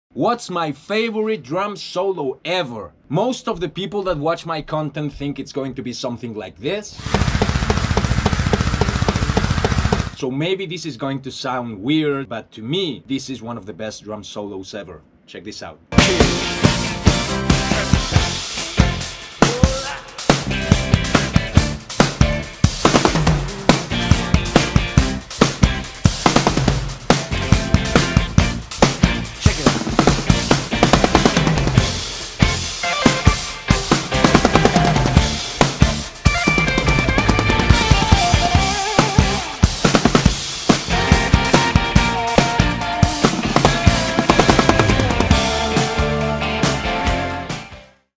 What's my favorite drum solo ever? Most of the people that watch my content think it's going to be something like this. So maybe this is going to sound weird, but to me, this is one of the best drum solos ever. Check this out.